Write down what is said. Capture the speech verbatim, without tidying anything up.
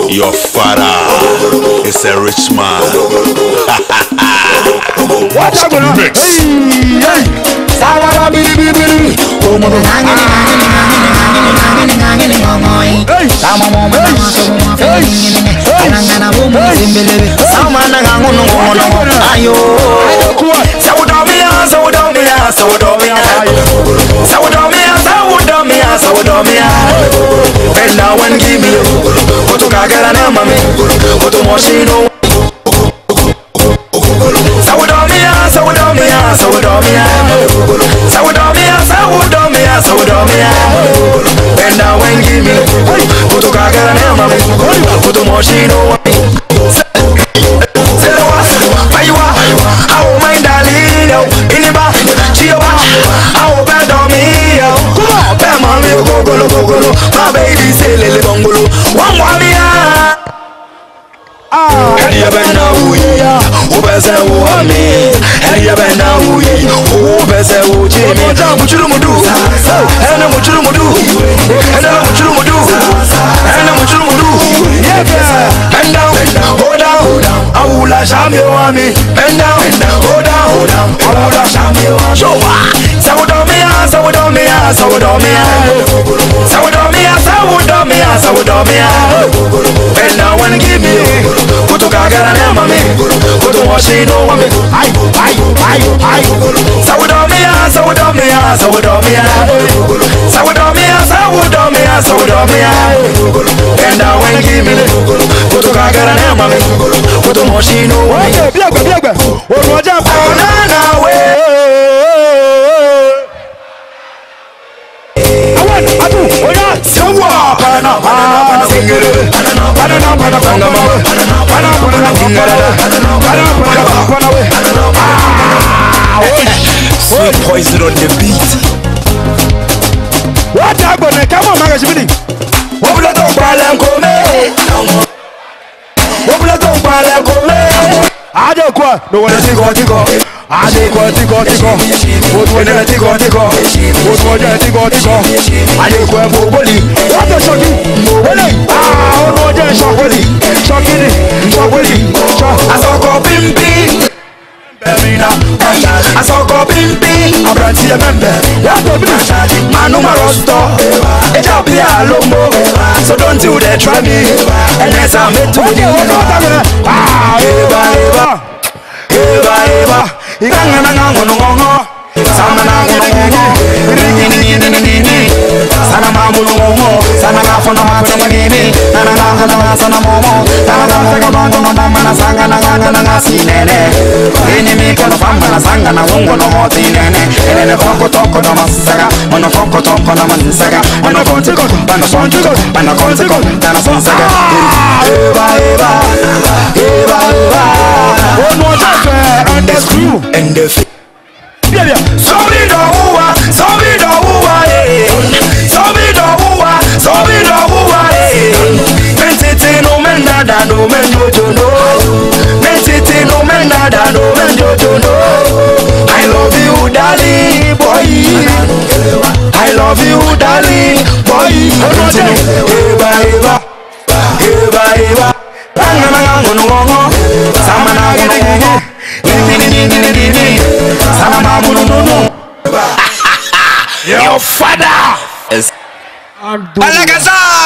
Your father is a rich man. What's up, mix? Hey, and now when give me what to get an enemy, what to machine. Sawodomia, Sawodomia, Sawodomia, Sawodomia, Sawodomia, Sawodomia. And now when give me what to get an enemy, what to machine. Why you are? How my darling? In the bar, she was. How bad on me? Come on, bam, mommy, go, go, go, go. My baby say, Lily Bongolo, one more. Ah, hey, you better know who you are. Who better who are me? Hey, you better know who you are. Who better who Jimmy? What you do? And what you do? And what you do? And what you do? Yeah, bend down, hold down, hold down. I will let you on me. Bend down, hold down, hold down. I will let you on. Show up. Sawodomia, Sawodomia, Sawodomia, Sawodomia, Sawodomia, Sawodomia. And now when give me, put to Gagara and Mammy, put to washing over me. I, I, I, I. Sawodomia, Sawodomia, Sawodomia, Sawodomia, Sawodomia, Sawodomia. And now when give me, put to Gagara and Mammy, put to washing over me. Biaga, Biaga, what was that? Oh, no, way. Sweet poison on the beat. What happened? Come on, magazine. What will I do? What will I do? I don't quite. No one is going to go. I don't quite to go to go. What would I take on to go? What would I take on to go? I don't quite move. What a shocking. Ah, what a shocking. Shocking. Shocking. I saw go pimping. I saw go pimping. I'm going to see a member. Man, no more store. It's up here, Lombo. So don't you dare try me. Unless I'm meant to be. Ah, Eva, Eva. Eva, Eva. You can't go no Sana na ngini ngini sana mamuno momo sana gafona mapema ngini na na na na sana momo sana gafeka bando na mama na sanga na nganga na ngasinene ini mika na famba na sanga na wongo no hoti nene ele foko toko na masaga ono foko toko na masaga ono konti konti bana sonti konti bana konti konti na sonsaga eva eva eva eva ono jafe and the screw and the yeah, yeah. So we do whoa, so we do whoa, yeah. So we do whoa, so we do whoa, yeah. Mentity no men nada, no men do to know. Mentity no men nada, no men do to know. I love you, darling, boy. I love you, darling, boy. Eva, Eva, Eva, Eva. Banga banga ngono ngono, sama na ngono. Your father is Alagaza.